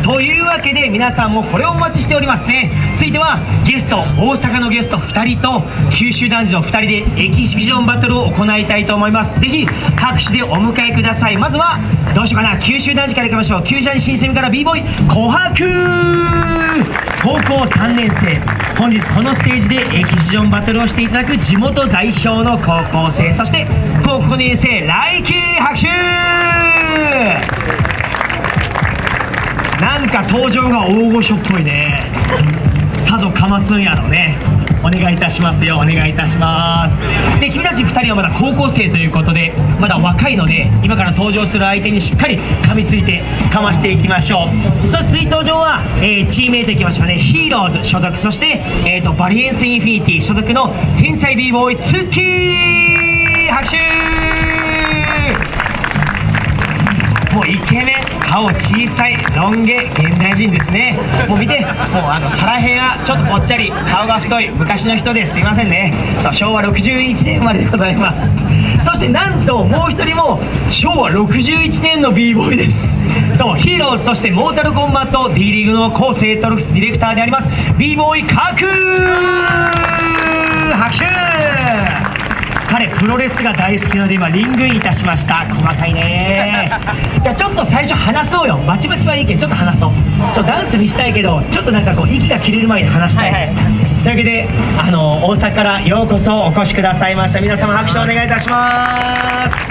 というわけで皆さんもこれをお待ちしておりますね。続いてはゲスト、大阪のゲスト2人と九州男児の2人でエキシビジョンバトルを行いたいと思います。ぜひ拍手でお迎えください。まずはどうしようかな、九州男児からいきましょう。九州男児新鮮味から b ボーイ琥珀、高校3年生、本日このステージでエキシビジョンバトルをしていただく地元代表の高校生、そして高校2年生来季、拍手。なんか登場が大御所っぽいね。さぞかますんやろね。お願いいたしますよ、お願いいたします。で、君たち2人はまだ高校生ということでまだ若いので、今から登場する相手にしっかり噛みついてかましていきましょう。そして次登場は、チームメイトいきましょうね。ヒーローズ所属、そして、バリエンスインフィニティ所属の天才 b ボーイツッキー、拍手。もうイケメン、顔小さい、ロン毛、現代人ですね。もう見て、もうサラヘア、ちょっとぽっちゃり、顔が太い昔の人です。すいませんね。そう、昭和61年生まれでございます。そしてなんともう一人も昭和61年の b ボーイです。そう、ヒーローズ、そしてモータルコンバット D リーグの構成トロクスディレクターであります b ボーイカク、拍手。彼プロレスが大好きなので今リングインいたしました。細かいね。じゃあちょっと最初話そうよ。バチバチはいいけどちょっと話そう。ダンス見したいけどちょっとなんかこう息が切れる前に話したいです、というわけで大阪からようこそお越しくださいました。皆様拍手をお願いいたします。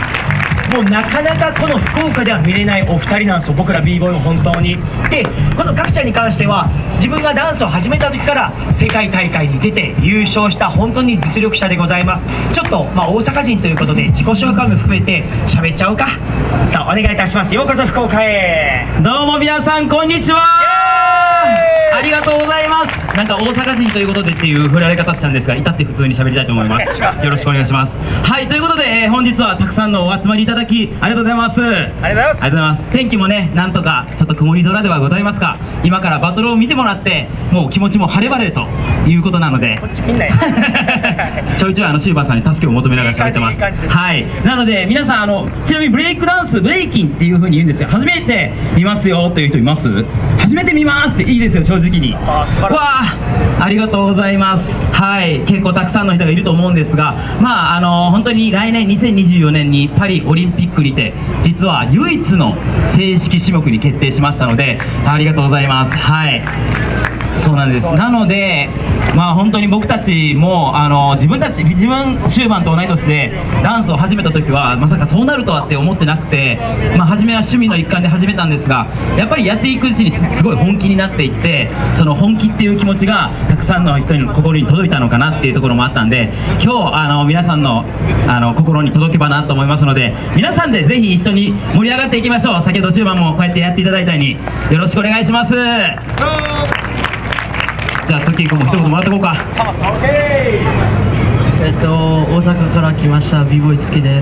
もうなかなかこの福岡では見れないお二人なんですよ、僕ら b ボーイも本当に。で、このガクちゃんに関しては自分がダンスを始めた時から世界大会に出て優勝した本当に実力者でございます。ちょっと大阪人ということで自己紹介も含めて喋っちゃおうか。さあお願いいたします。ようこそ福岡へ。 どうも皆さんこんにちは。ありがとうございます。なんか大阪人ということでっていう振られ方したんですが、至って普通に喋りたいと思います。よろしくお願いします。はい、ということで、本日はたくさんのお集まりいただきありがとうございます。ありがとうございます。天気もね、なんとかちょっと曇り空ではございますが、今からバトルを見てもらってもう気持ちも晴れ晴れということなので、こっち見んないちょいちょいシーバーさんに助けを求めながら喋ってます。はい、なので皆さんちなみにブレイクダンス、ブレイキンっていう風に言うんですよ。初めて見ますよという人います？初めて見ますっていいですよ、正直に。わあ、ありがとうございます。はい、結構たくさんの人がいると思うんですが、本当に来年2024年にパリオリンピックにて実は唯一の正式種目に決定しましたので、ありがとうございます。はい、そうなんです。なので本当に僕たちも自分終盤と同い年でダンスを始めた時はまさかそうなるとはって思ってなくて、初めは趣味の一環で始めたんですが、やっぱりやっていくうちにすごい本気になっていって、その本気っていう気持ちがたくさんの人の心に届いたのかなっていうところもあったんで、今日皆さんの心に届けばなと思いますので、皆さんでぜひ一緒に盛り上がっていきましょう。先ほど終盤もこうやってやっていただいたようによろしくお願いします。じゃあツッキー君も一言もらってこうか。 大阪から来ました b ボーイ月です。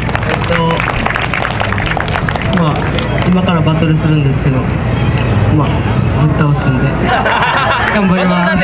今からバトルするんですけど、ぶっ倒すんで頑張ります。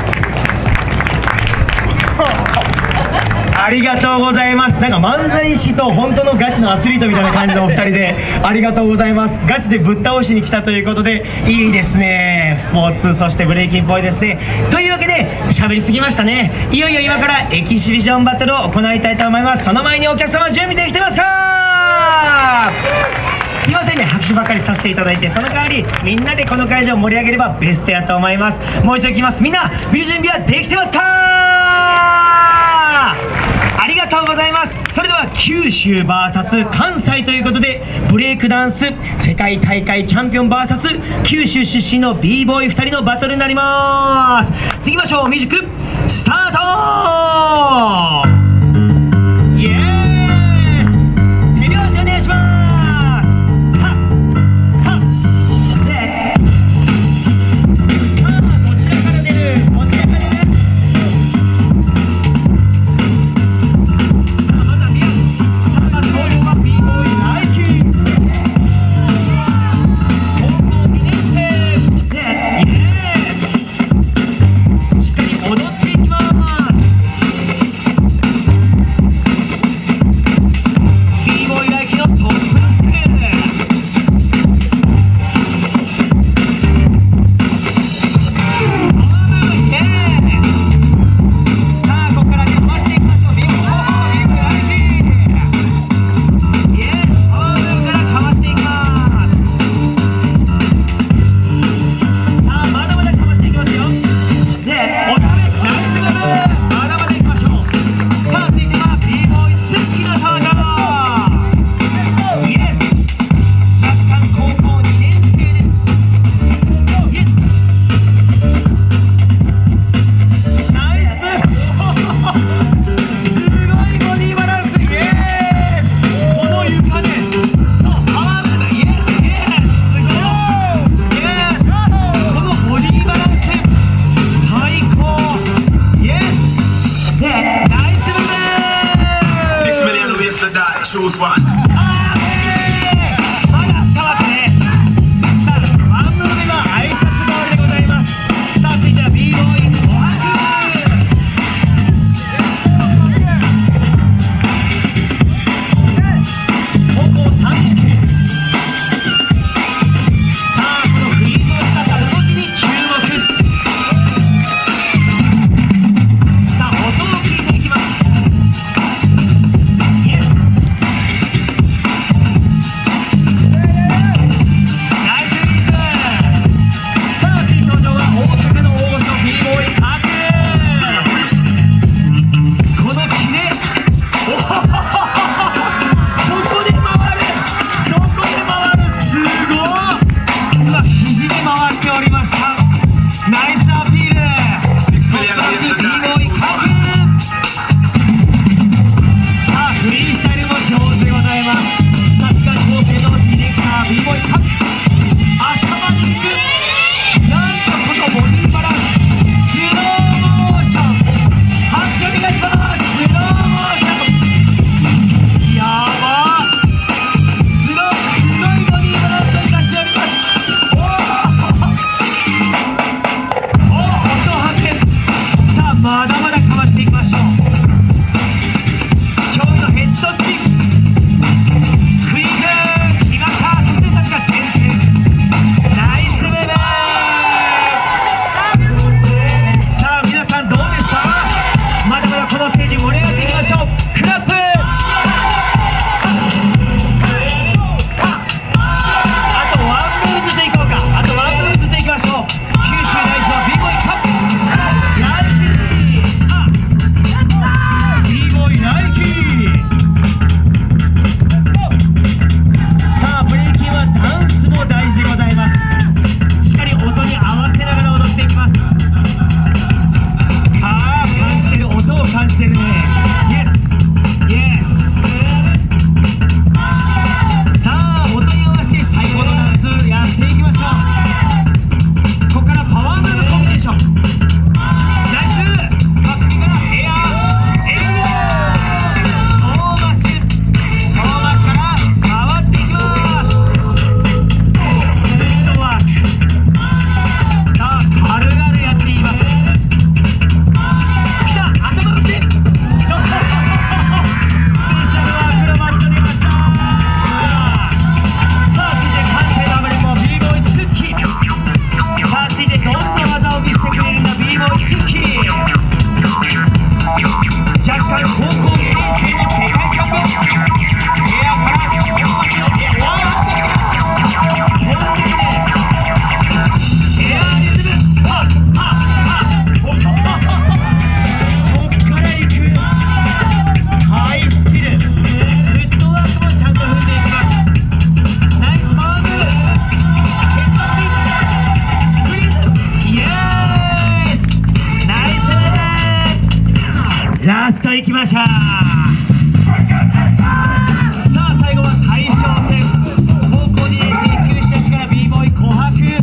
ありがとうございます。なんか漫才師と本当のガチのアスリートみたいな感じのお二人でありがとうございます。ガチでぶっ倒しに来たということでいいですね。スポーツ、そしてブレイキンっぽいですね。というわけで喋りすぎましたね。いよいよ今からエキシビジョンバトルを行いたいと思います。その前にお客様準備できてますか？すいませんね、拍手ばっかりさせていただいて、その代わりみんなでこの会場を盛り上げればベストやと思います。もう一度いきます。みんな見る準備はできてますか？ありがとうございます。それでは九州 VS 関西ということで、ブレイクダンス世界大会チャンピオン VS 九州出身の b ボーイ2人のバトルになります。次行きましょう。ミュージックスタート。イエーイ、手拍子お願いします。はっはっで、さあどちらから出る、どちらから出る。踊っていきます。 ました。さあ最後は大将戦、高校2年生休止たちから b ボーイ琥珀。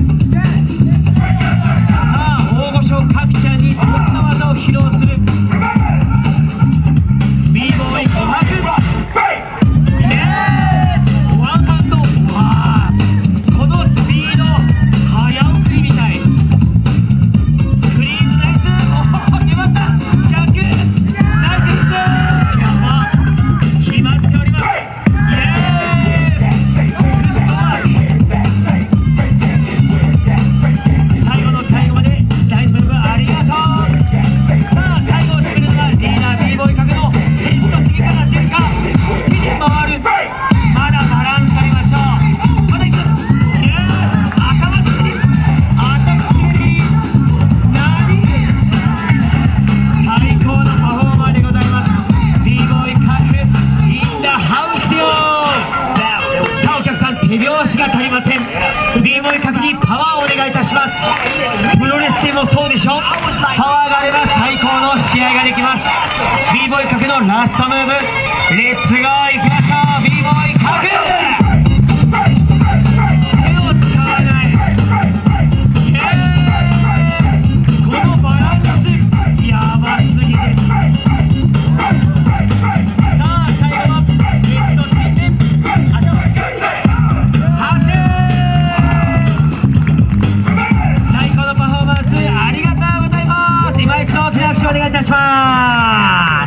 さあ大御所各ちゃんにどんな技を披露する b ボーイ琥珀。ワンハンド、わー、このスピード早送りみたい。フリーズナイス、おお決まった。逆ナイス、やば、決まっております。イエーイ、最後の最後まで大丈夫、ありがとう。さあ最後を締めるのがリーダー b ボーイ角のヘッド次から出るか、手で回る。まだバランスありましょう。まだいく、イエーイ、頭すぎ、頭すぎ、何、最高のパフォーマーでございます。 b ボーイ角インダハウスよ。さあお客さん、手拍子が足りません。 b ボーイ角にパワーをお願いいたします。プロレスでもそうでしょ、パワーがあれば最高の試合ができます。 b ボーイ角のラストムーブ、レッツゴーいきましょう。 b ボーイ角、手を使わない、イエーイ、このバランスやばすぎです。さあ最後のヘッドスピンで頭拍手、最高のパフォーマンスありがとうございます。今一度大きな拍手をお願いいたします。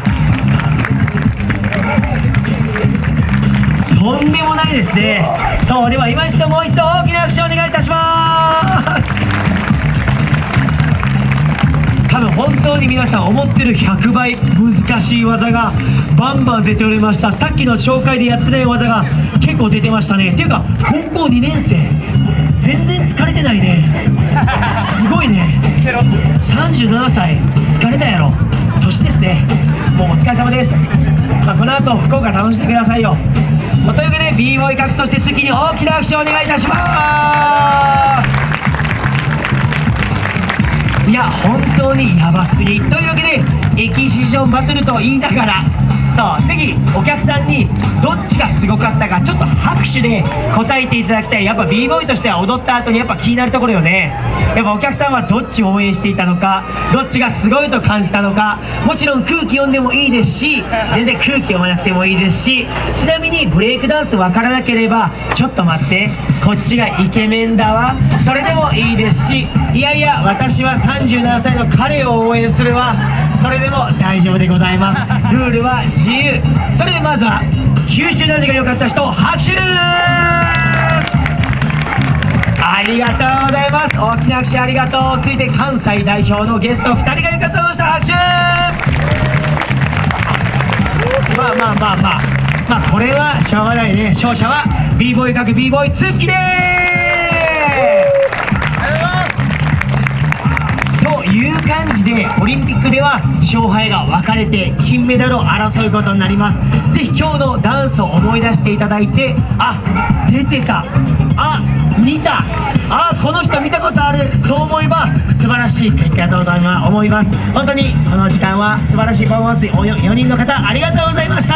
とんでもないですね。そうでは今一度もう一度大きな拍手をお願いいたします。多分本当に皆さん思ってる100倍難しい技がバンバン出ておりました。さっきの紹介でやってない技が結構出てましたね。っていうか高校2年生全然疲れてないね。すごいね。37歳疲れたやろ、年ですね。もうお疲れ様です。この後福岡楽しんでくださいよ。というわけで b ボーイ角、そして次に大きな拍手をお願いいたします。いや本当にヤバすぎ。というわけでエキシビションバトルと言いながら、そう次お客さんにどっちがすごかったかちょっと拍手で答えていただきたい。やっぱ b ボーイとしては踊った後にやっぱ気になるところよね。やっぱお客さんはどっちを応援していたのか、どっちがすごいと感じたのか。もちろん空気読んでもいいですし、全然空気読まなくてもいいですし、ちなみにブレイクダンス分からなければちょっと待って、こっちがイケメンだわ、それでもいいですし、いやいや私は37歳の彼を応援するわ、それでも大丈夫でございます。ルールは自由。それでまずは九州男児が良かった人拍手、ありがとうございます。大きな拍手ありがとう。続いて関西代表のゲスト2人が良かった人拍手。まあこれはしょうがないね。勝者は b ボーイ角 b ボーイツッキーです。という感じでオリンピックでは勝敗が分かれて金メダルを争うことになります。ぜひ今日のダンスを思い出していただいて、あ出てた、あ見た、あこの人見たことある、そう思えば素晴らしい結果だと思います。本当にこの時間は素晴らしいパフォーマンス4人の方ありがとうございました。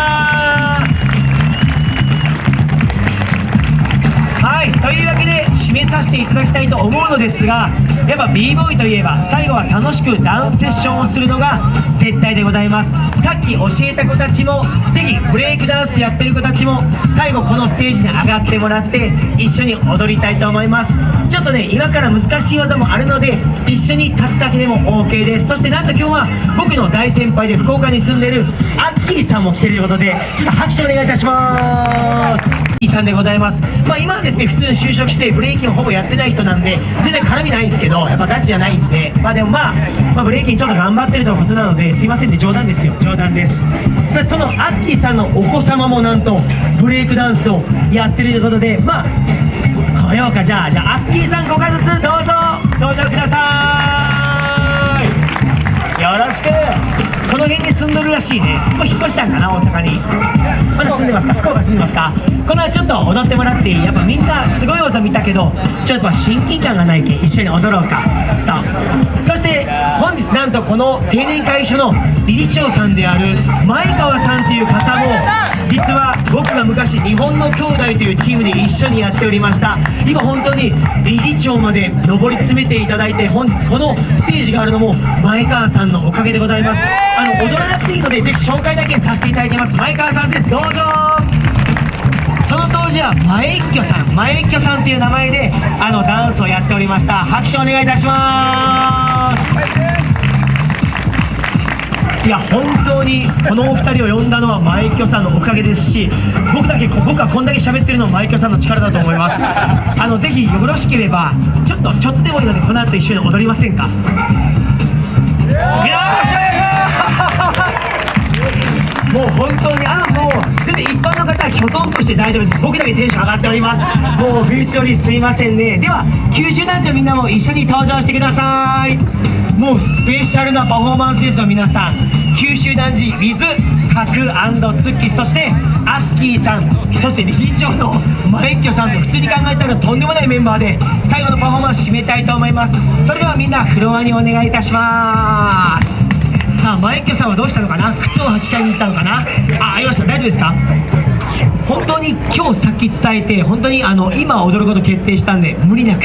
はいというわけで締めさせていただきたいと思うのですが、やっぱ b ボーイといえば最後は楽しくダンスセッションをするのが絶対でございます。さっき教えた子たちもぜひブレイクダンスやってる子たちも最後このステージに上がってもらって一緒に踊りたいと思います。ちょっとね今から難しい技もあるので一緒に立つだけでも OK です。そしてなんと今日は僕の大先輩で福岡に住んでるアッキーさんも来てるということでちょっと拍手お願いいたします。アッキーさんでございます。今はですね普通に就職してブレイキンをほぼやってない人なんで全然絡みないんですけど、やっぱガチじゃないんで、でもブレイキンちょっと頑張ってるということなのですいませんね、冗談ですよ、冗談です。そしてそのアッキーさんのお子様もなんとブレイクダンスをやってるということで、来ようか。じゃあアッキーさんご家族どうぞ登場ください。よろしく。この辺に住んどるらしいね。もう引っ越したんかな、大阪に。まだ住んでますか、福岡住んでますか。この後ちょっと踊ってもらっていい？やっぱみんなすごい技見たけどちょっと親近感がないけん一緒に踊ろうか。さあ、そして本日なんとこの青年会所の理事長さんである前川さんという方も実は僕が昔日本の兄弟というチームで一緒にやっておりました。今本当に理事長まで上り詰めていただいて本日このステージがあるのも前川さんのおかげでございます。踊らなくていいのでぜひ紹介だけさせていただいてます。前川さんです、どうぞ。その当時は前一挙さんという名前でダンスをやっておりました。拍手お願いいたします。いや本当にこのお二人を呼んだのは前一挙さんのおかげですし、僕はこんだけ喋ってるのも前一挙さんの力だと思います。ぜひよろしければちょっとでもいいのでこの後一緒に踊りませんか。よーしもう本当にもう全然一般の方はきょとんとして大丈夫です。僕だけテンション上がっております。もう不意打ちよりすいませんね。では九州男児のみんなも一緒に登場してください。もうスペシャルなパフォーマンスですよ皆さん。九州男児 with カク&ツッキー、そしてアッキーさん、そして理事長の前一挙さんと普通に考えたらとんでもないメンバーで最後のパフォーマンス締めたいと思います。それではみんなフロアにお願いいたします。さあ前一挙さんはどうしたのかな。靴を履き替えに行ったのかな。ありました。大丈夫ですか。本当に今日さっき伝えて本当に今踊ること決定したんで無理なく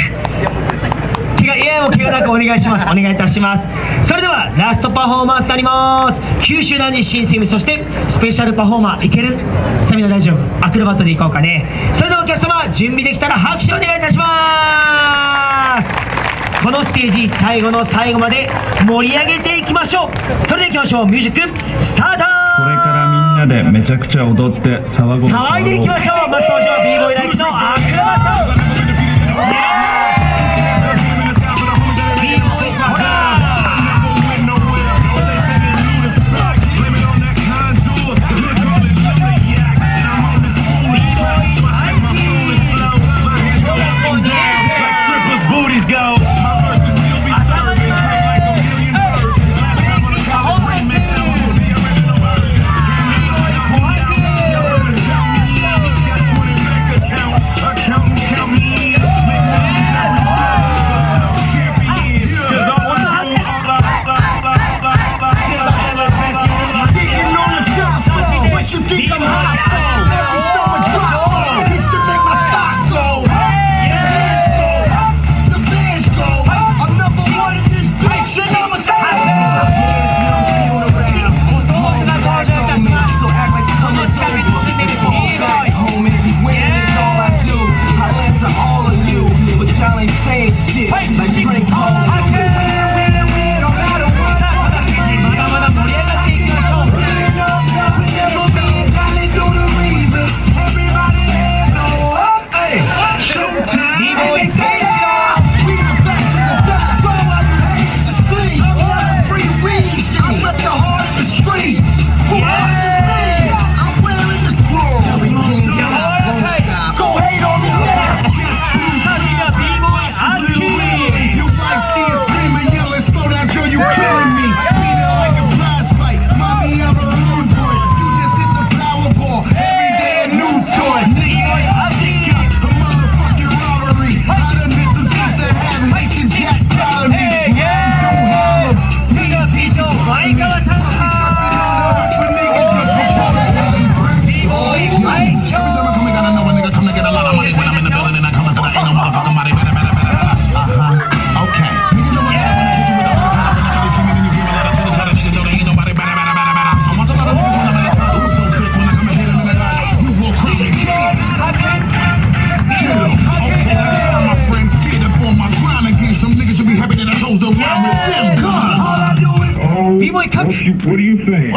怪我なくお願いします。お願いいたします。それではラストパフォーマンスになります。九州男児新選組、そしてスペシャルパフォーマーいける？スタミナ大丈夫？アクロバットでいこうかね。それではお客様準備できたら拍手お願いいたします。このステージ最後の最後まで盛り上げていきましょう。それでいきましょう。ミュージックスタート。 これからみんなでめちゃくちゃ踊って騒ごう。 騒いでいきましょう。まず登場 b ボーイライフのアクロバット。B-boy 各 What do you think?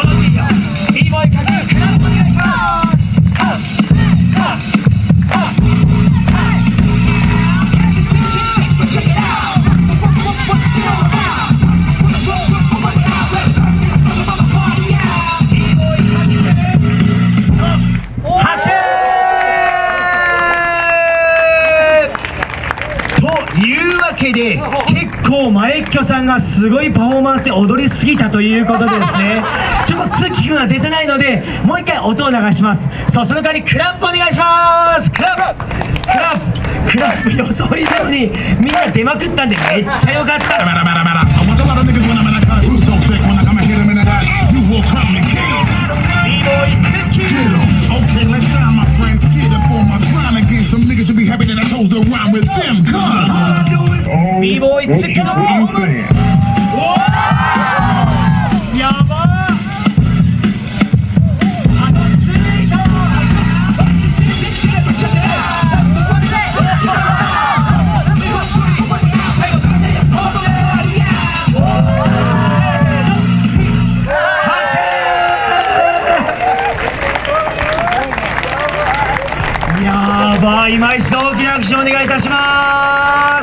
B-boy 各クラブお願いします。で結構前っきょさんがすごいパフォーマンスで踊りすぎたということでですねもつっきーくんは出てないのでもう一回音を流します。そう、その代わりクラップお願いします。クラップクラップ予想以上にみんな出まくったんでめっちゃ良かった。b ボーイつっきーのパフォーマンス、やばー。やばい、今一度大きな拍手をお願いいたします。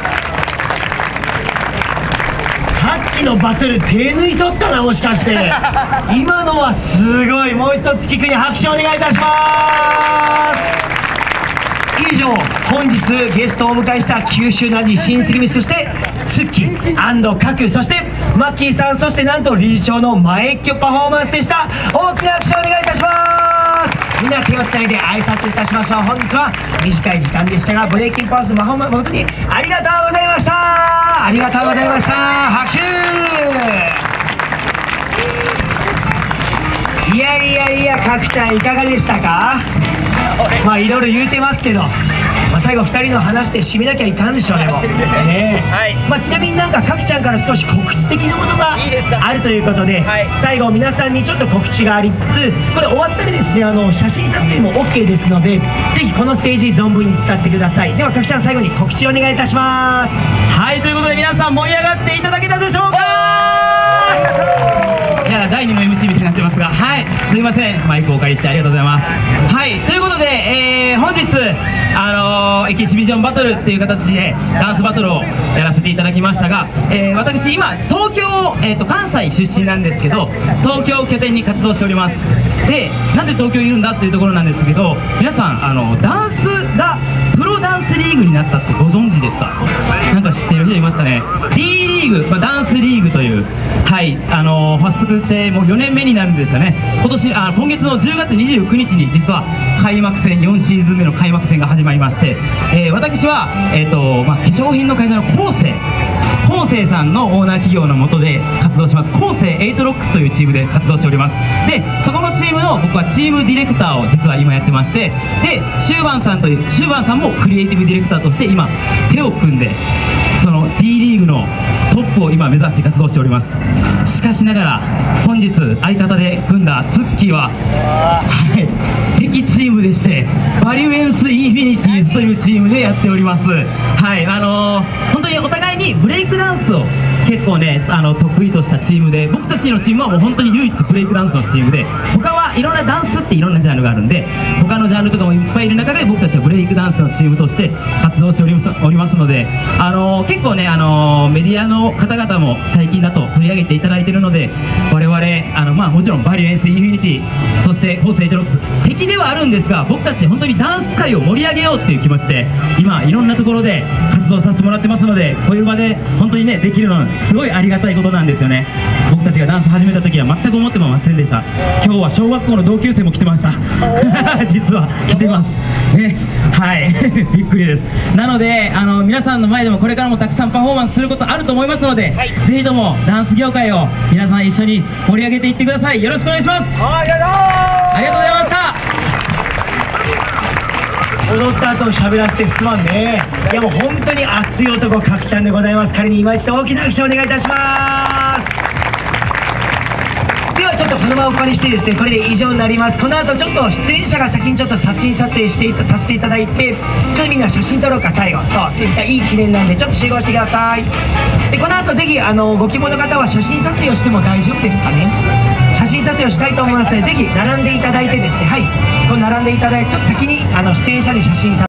さっきのバトル手抜いとったな、もしかして。今のはすごい。もう一度月くんに拍手をお願いいたします。以上、本日ゲストをお迎えした九州男児新杉見、そしてツッキー&カク、そしてマッキーさん、そしてなんと理事長の前っきょパフォーマンスでした。大きな拍手をお願いいたします。みんな手をつないで挨拶いたしましょう。本日は短い時間でしたがブレイキンパースパフォーマンス誠にありがとうございました。ありがとうございました。拍手。いやいやいや、かくちゃんいかがでしたか。まあいろいろ言うてますけど、最後2人の話で締めなきゃいかんでしょう。でもね、ちなみになんかかくちゃんから少し告知的なものがあるということで、最後皆さんにちょっと告知がありつつ、これ終わったらですね、写真撮影も OK ですので、ぜひこのステージ存分に使ってください。ではかくちゃん、最後に告知をお願いいたします。 はい、ということで皆さん盛り上がっていただけたでしょうか。いや、第2の MC みたいになってますが、はい、すいません、マイクをお借りしてありがとうございます。はい、ということで、本日エキシビジョンバトルっていう形でダンスバトルをやらせていただきましたが、私今東京、関西出身なんですけど、東京を拠点に活動しております。で、なんで東京いるんだっていうところなんですけど、皆さんダンスがプロダンスリーグになったってご存知ですか。なんか知ってる人いますかね。 D リーグ、ダンスリーグという、はい、発足してもう4年目になるんですよね。今月の10月29日に実は開幕戦、4シーズン目の開幕戦が始まりまして、私は、化粧品の会社のコーセイさんのオーナー企業の下で活動します。コーセイ8ロックスというチームで活動しております。で、そこのチームの僕はチームディレクターを実は今やってまして、で、シューバンさんもクリエイティブディレクターとして今手を組んで、その D リーグのトップを今目指して活動しております。しかしながら本日相方で組んだツッキーは、はい、敵チームでして、バリュエンスインフィニティーズというチームでやっております。はい、本当にお互いにブレイクダンスを結構ね、得意としたチームで、僕たちのチームはもう本当に唯一ブレイクダンスのチームで、他はいろんなダンスっていろんなジャンルがあるんで、他のジャンルとかもいっぱいいる中で僕たちはブレイクダンスのチームとして活動しておりますので、結構ね、メディアの方々も最近だと取り上げていただいているので、我々もちろんバリュエンスインフィニティ、そしてコースエイトロックス敵ではあるんですが、僕たち本当にダンス界を盛り上げようっていう気持ちで今いろんなところで活動させてもらってますので、こういう場で本当にねできるのはすごいありがたいことなんですよね。僕たちがダンス始めた時は全く思ってもませんでした。今日は小学校の同級生も来てました実は来てますね。はいびっくりです。なので皆さんの前でもこれからもたくさんパフォーマンスすることあると思いますので、ぜひともダンス業界を皆さん一緒に盛り上げていってください。よろしくお願いします。ありがとうございました。 踊った後喋らせてすまんね。いやもう本当に熱い男かくちゃんでございます。彼に今一度大きな拍手をお願いいたします。ではちょっとこの場をお借りしてですね、これで以上になります。この後ちょっと出演者が先にちょっと写真撮影させていただいて、ちょっとみんな写真撮ろうか。最後そういい記念なんでちょっと集合してください。でこの後ぜひご希望の方は写真撮影をしても大丈夫ですかね。写真撮影をしたいと思いますので、ぜひ並んでいただいてですね、はい、こう並んでいただいて、ちょっと先に出演者に写真撮影